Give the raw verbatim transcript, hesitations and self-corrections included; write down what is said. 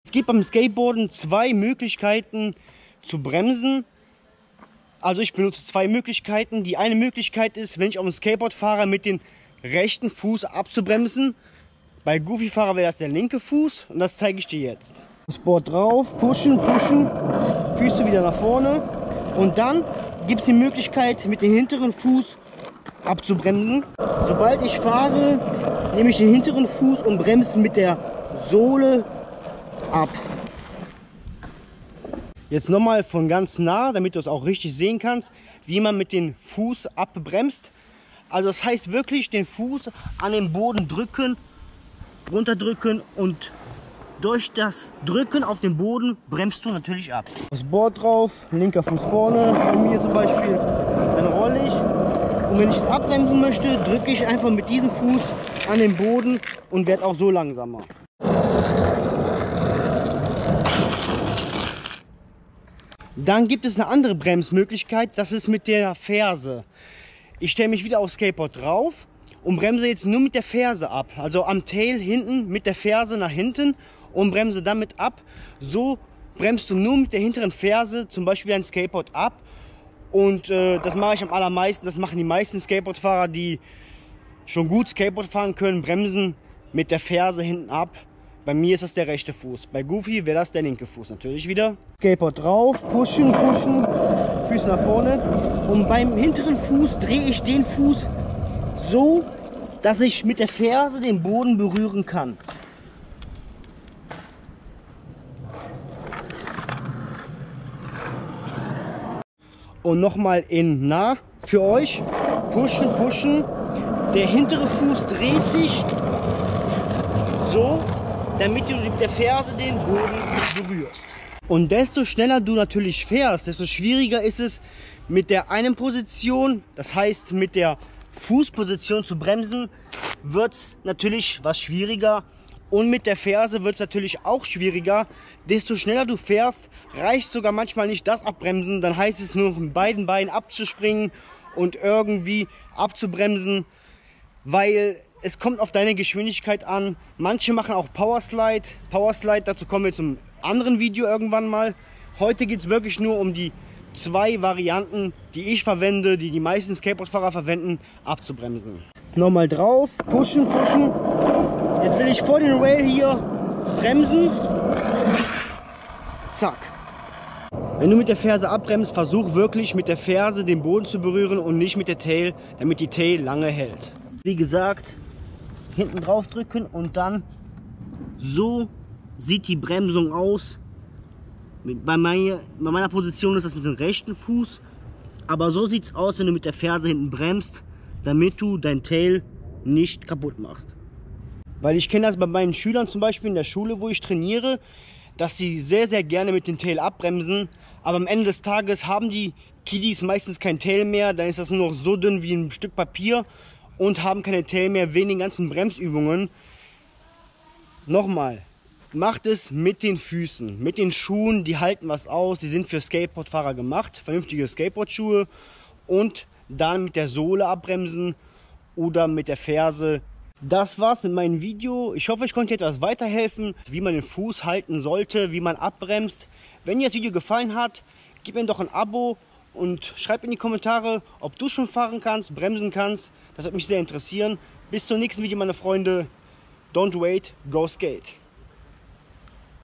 Es gibt beim Skateboarden zwei Möglichkeiten zu bremsen. Also ich benutze zwei Möglichkeiten. Die eine Möglichkeit ist, wenn ich auf dem Skateboard fahre, mit dem rechten Fuß abzubremsen. Bei Goofy-Fahrer wäre das der linke Fuß und das zeige ich dir jetzt. Das Board drauf, pushen, pushen, Füße wieder nach vorne und dann gibt es die Möglichkeit, mit dem hinteren Fuß abzubremsen. Sobald ich fahre, nehme ich den hinteren Fuß und bremse mit der Sohle ab. Jetzt nochmal von ganz nah, damit du es auch richtig sehen kannst, wie man mit dem Fuß abbremst. Also das heißt wirklich den Fuß an den Boden drücken, runterdrücken und durch das Drücken auf den Boden bremst du natürlich ab. Das Board drauf, linker Fuß vorne, bei mir zum Beispiel, dann rolle ich. Und wenn ich es abbremsen möchte, drücke ich einfach mit diesem Fuß an den Boden und werde auch so langsamer. Dann gibt es eine andere Bremsmöglichkeit, das ist mit der Ferse. Ich stelle mich wieder aufs Skateboard drauf und bremse jetzt nur mit der Ferse ab. Also am Tail hinten mit der Ferse nach hinten und bremse damit ab. So bremst du nur mit der hinteren Ferse zum Beispiel dein Skateboard ab. Und äh, das mache ich am allermeisten, das machen die meisten Skateboardfahrer, die schon gut Skateboard fahren können, bremsen mit der Ferse hinten ab. Bei mir ist das der rechte Fuß. Bei Goofy wäre das der linke Fuß natürlich wieder. Skateboard drauf, pushen, pushen, Füße nach vorne. Und beim hinteren Fuß drehe ich den Fuß so, dass ich mit der Ferse den Boden berühren kann. Und nochmal in nah für euch. Pushen, pushen. Der hintere Fuß dreht sich so, damit du mit der Ferse den Boden berührst. Und desto schneller du natürlich fährst, desto schwieriger ist es mit der einen Position, das heißt mit der Fußposition zu bremsen, wird es natürlich was schwieriger. Und mit der Ferse wird es natürlich auch schwieriger. Desto schneller du fährst, reicht sogar manchmal nicht das Abbremsen. Dann heißt es nur noch mit beiden Beinen abzuspringen und irgendwie abzubremsen, weil es kommt auf deine Geschwindigkeit an. Manche machen auch Powerslide. Powerslide, dazu kommen wir zum anderen Video irgendwann mal. Heute geht es wirklich nur um die zwei Varianten, die ich verwende, die die meisten Skateboardfahrer verwenden, abzubremsen. Nochmal drauf, pushen, pushen. Jetzt will ich vor den Rail hier bremsen. Zack. Wenn du mit der Ferse abbremst, versuch wirklich mit der Ferse den Boden zu berühren und nicht mit der Tail, damit die Tail lange hält. Wie gesagt, hinten drauf drücken und dann so sieht die Bremsung aus. Bei meiner, bei meiner Position ist das mit dem rechten Fuß, aber so sieht es aus, wenn du mit der Ferse hinten bremst, damit du dein Tail nicht kaputt machst. Weil ich kenne das bei meinen Schülern zum Beispiel in der Schule, wo ich trainiere, dass sie sehr, sehr gerne mit dem Tail abbremsen, aber am Ende des Tages haben die Kiddies meistens kein Tail mehr, dann ist das nur noch so dünn wie ein Stück Papier und haben keine Tail mehr wegen den ganzen Bremsübungen. Nochmal. Macht es mit den Füßen, mit den Schuhen, die halten was aus, die sind für Skateboardfahrer gemacht, vernünftige Skateboardschuhe und dann mit der Sohle abbremsen oder mit der Ferse. Das war's mit meinem Video. Ich hoffe, ich konnte dir etwas weiterhelfen, wie man den Fuß halten sollte, wie man abbremst. Wenn dir das Video gefallen hat, gib mir doch ein Abo und schreib in die Kommentare, ob du schon fahren kannst, bremsen kannst. Das würde mich sehr interessieren. Bis zum nächsten Video, meine Freunde. Don't wait, go skate.